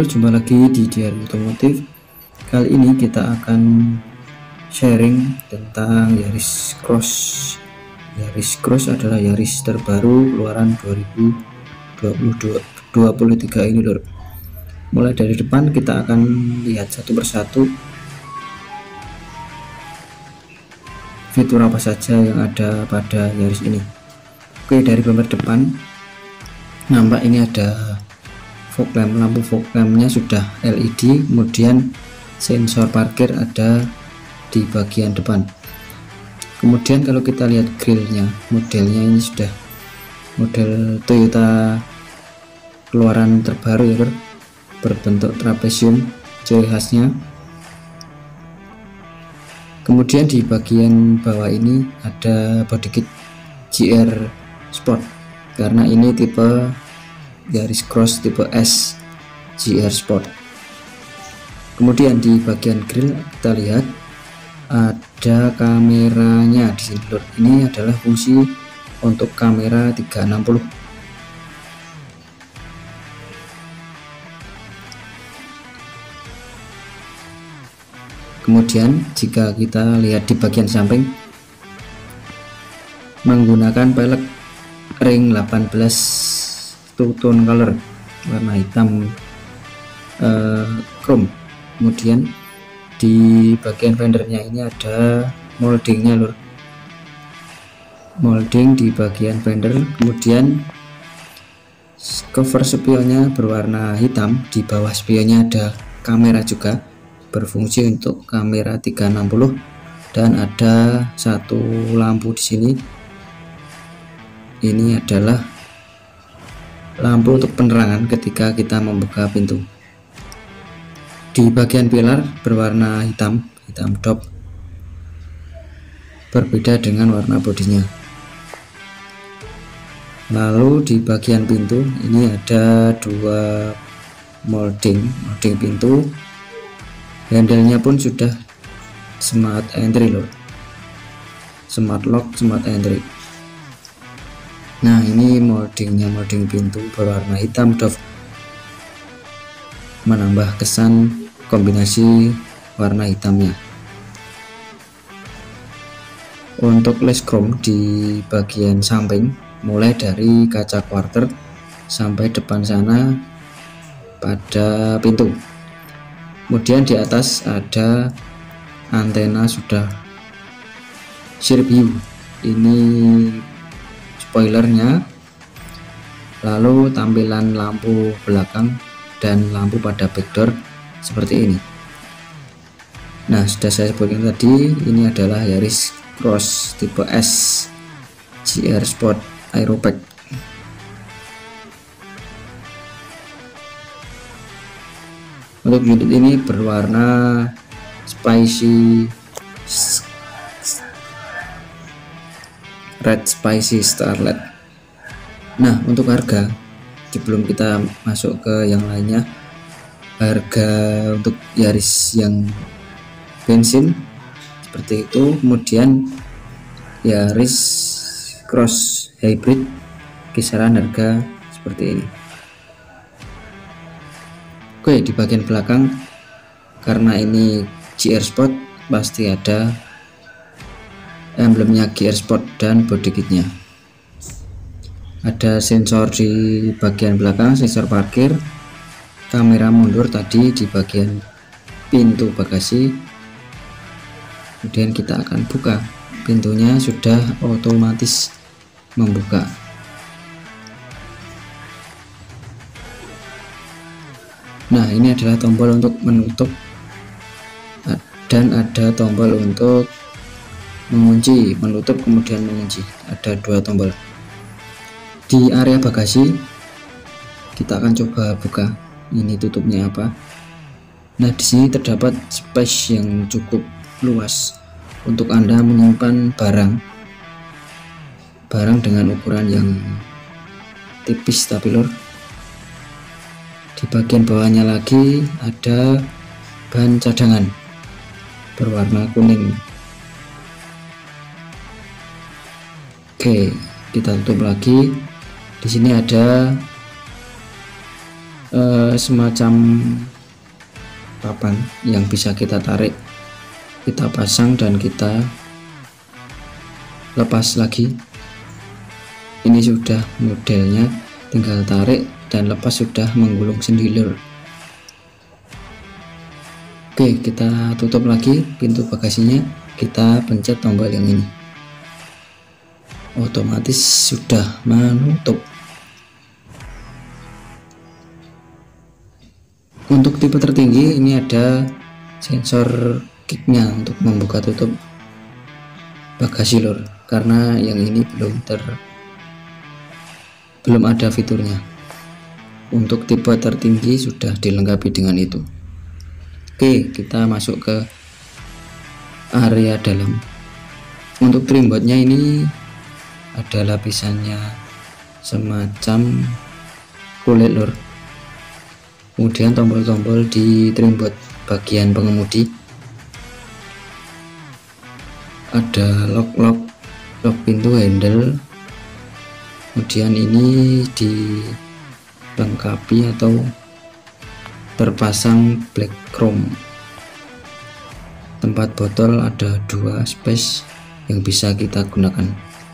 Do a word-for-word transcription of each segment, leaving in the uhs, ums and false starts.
lur, jumpa lagi di Diary Otomotif. Kali ini kita akan sharing tentang Yaris Cross. Yaris Cross adalah Yaris terbaru keluaran dua ribu dua puluh tiga ini lur. Mulai dari depan kita akan lihat satu persatu fitur apa saja yang ada pada Yaris ini. Oke, dari bumper depan nampak ini ada fog lamp, lampu fog lampnya sudah L E D, kemudian sensor parkir ada di bagian depan. Kemudian kalau kita lihat grillnya, modelnya ini sudah model Toyota keluaran terbaru ya, berbentuk trapesium, ciri khasnya. Kemudian di bagian bawah ini ada body kit G R Sport, karena ini tipe Yaris Cross tipe S G R Sport. Kemudian di bagian grill kita lihat ada kameranya di sini lur. Ini adalah fungsi untuk kamera tiga enam puluh. Kemudian jika kita lihat di bagian samping menggunakan pelek ring delapan belas two tone color warna hitam uh, chrome. Kemudian di bagian fendernya ini ada moldingnya lur, molding di bagian fender. Kemudian cover spionnya berwarna hitam, di bawah spionnya ada kamera juga, berfungsi untuk kamera tiga enam puluh, dan ada satu lampu di sini. Ini adalah lampu untuk penerangan ketika kita membuka pintu. Di bagian pilar berwarna hitam, hitam top, berbeda dengan warna bodinya. Lalu di bagian pintu ini ada dua molding, molding pintu. Handle-nya pun sudah smart entry loh, smart lock, smart entry. Nah, ini moldingnya, molding pintu berwarna hitam doff, menambah kesan kombinasi warna hitamnya. Untuk les chrome di bagian samping, mulai dari kaca quarter sampai depan sana pada pintu. Kemudian di atas ada antena sudah shear view, ini spoilernya, lalu tampilan lampu belakang dan lampu pada backdoor seperti ini. Nah, sudah saya sebutkan tadi, ini adalah Yaris Cross tipe S G R Sport Aeropack. Untuk unit ini berwarna spicy red spicy starlight. Nah, untuk harga, sebelum kita masuk ke yang lainnya, harga untuk Yaris yang bensin seperti itu, kemudian Yaris Cross hybrid kisaran harga seperti ini. Oke, di bagian belakang karena ini G R Sport pasti ada emblemnya G R Sport dan body kitnya. Ada sensor di bagian belakang, sensor parkir, kamera mundur tadi di bagian pintu bagasi. Kemudian kita akan buka pintunya, sudah otomatis membuka. Nah, ini adalah tombol untuk menutup dan ada tombol untuk mengunci, menutup kemudian mengunci. Ada dua tombol. Di area bagasi kita akan coba buka, ini tutupnya apa. Nah, di sini terdapat space yang cukup luas untuk Anda menyimpan barang barang dengan ukuran yang tipis tapi lor. Di bagian bawahnya lagi ada ban cadangan berwarna kuning. Oke, kita tutup lagi. Di sini ada eh, semacam papan yang bisa kita tarik, kita pasang dan kita lepas lagi. Ini sudah modelnya, tinggal tarik dan lepas sudah menggulung sendiri. Oke, kita tutup lagi pintu bagasinya, kita pencet tombol yang ini, otomatis sudah menutup. Untuk tipe tertinggi ini ada sensor kicknya untuk membuka tutup bagasi lor, karena yang ini belum ter belum ada fiturnya. Untuk tipe tertinggi sudah dilengkapi dengan itu. Oke, kita masuk ke area dalam. Untuk trimboardnya ini ada lapisannya semacam kulit lor. Kemudian tombol-tombol di trimboard bagian pengemudi, ada lock-lock, lock pintu handle. Kemudian ini dilengkapi atau terpasang black chrome. Tempat botol ada dua space yang bisa kita gunakan.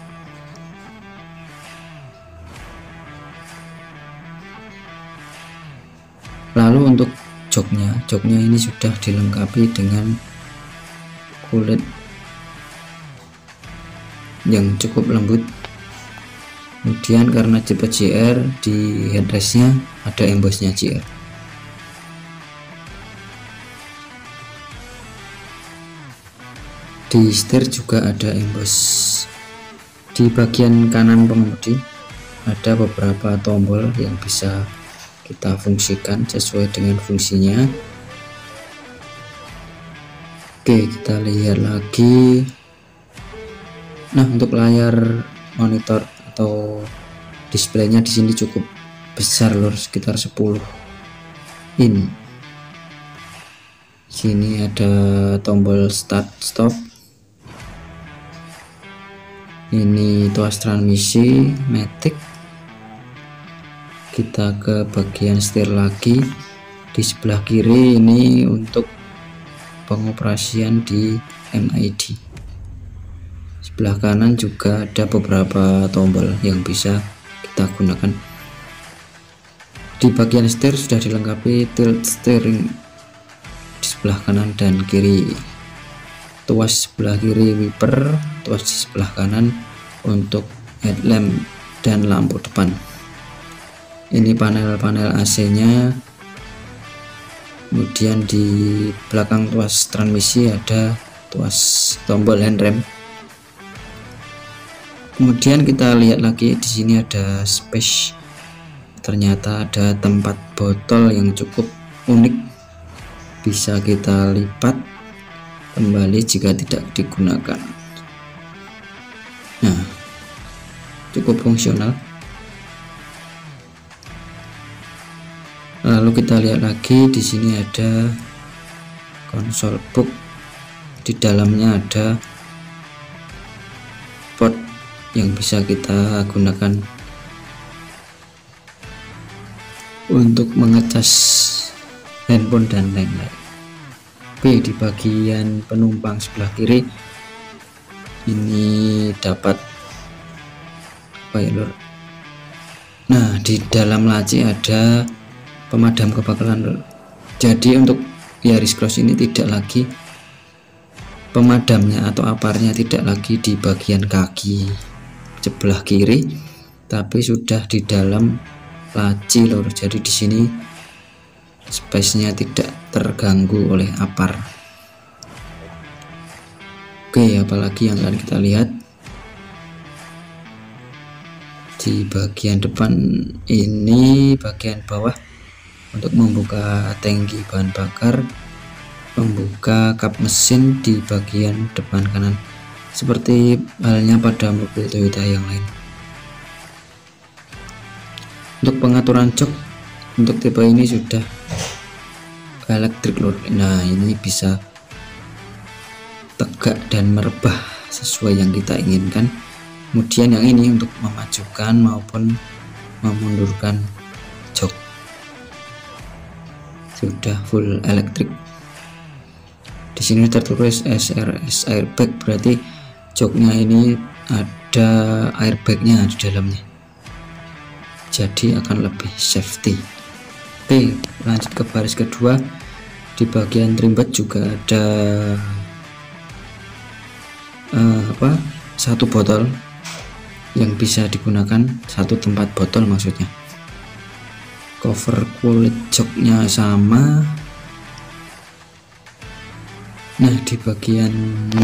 Lalu untuk joknya, joknya ini sudah dilengkapi dengan kulit yang cukup lembut. Kemudian karena tipe J R, di headrestnya ada embossnya J R. Di setir juga ada emboss. Di bagian kanan pengemudi ada beberapa tombol yang bisa kita fungsikan sesuai dengan fungsinya. Oke, kita lihat lagi. Nah, untuk layar monitor atau displaynya di sini cukup besar lor, sekitar sepuluh in. Sini ada tombol start stop. Ini tuas transmisi matic. Kita ke bagian setir lagi. Di sebelah kiri ini untuk pengoperasian di M I D. Sebelah kanan juga ada beberapa tombol yang bisa kita gunakan. Di bagian setir sudah dilengkapi tilt steering di sebelah kanan dan kiri. Tuas sebelah kiri wiper, tuas di sebelah kanan untuk headlamp dan lampu depan. Ini panel-panel A C nya. Kemudian di belakang tuas transmisi ada tuas tombol handrem. Kemudian kita lihat lagi di sini ada space. Ternyata ada tempat botol yang cukup unik, bisa kita lipat kembali jika tidak digunakan. Nah, cukup fungsional. Lalu kita lihat lagi di sini ada konsol book. Di dalamnya ada port yang bisa kita gunakan untuk mengecas handphone dan lain-lain. Oke, di bagian penumpang sebelah kiri ini dapat apa ya lor? Nah, di dalam laci ada pemadam kebakaran lor. Jadi untuk Yaris Cross ini tidak lagi pemadamnya atau aparnya tidak lagi di bagian kaki sebelah kiri, tapi sudah di dalam laci lor. Jadi di sini space-nya tidak terganggu oleh apar. Oke, apalagi yang akan kita lihat di bagian depan ini, bagian bawah untuk membuka tangki bahan bakar, membuka kap mesin di bagian depan kanan seperti halnya pada mobil Toyota yang lain. Untuk pengaturan jok untuk tipe ini sudah elektrik lor. Nah, ini bisa tegak dan merebah sesuai yang kita inginkan. Kemudian yang ini untuk memajukan maupun memundurkan jok. sudah full elektrik. Di sini tertulis S R S airbag, berarti joknya ini ada airbagnya di dalamnya, jadi akan lebih safety. Oke, lanjut ke baris kedua. Di bagian trimbat juga ada uh, apa satu botol yang bisa digunakan satu tempat botol maksudnya. Cover kulit joknya sama. Nah, di bagian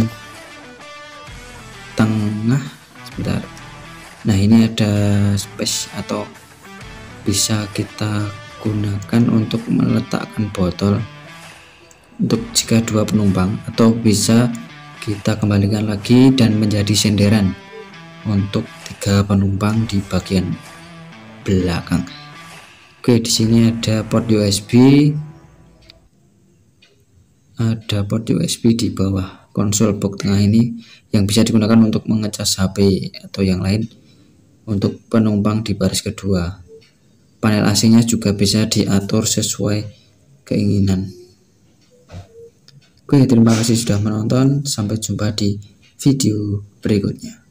tengah sebentar, nah ini ada space atau bisa kita gunakan untuk meletakkan botol untuk jika dua penumpang, atau bisa kita kembalikan lagi dan menjadi senderan untuk tiga penumpang di bagian belakang. Oke, di sini ada port U S B, ada port U S B di bawah konsol box tengah ini yang bisa digunakan untuk mengecas H P atau yang lain untuk penumpang di baris kedua. Panel A C-nya juga bisa diatur sesuai keinginan. Oke, terima kasih sudah menonton. Sampai jumpa di video berikutnya.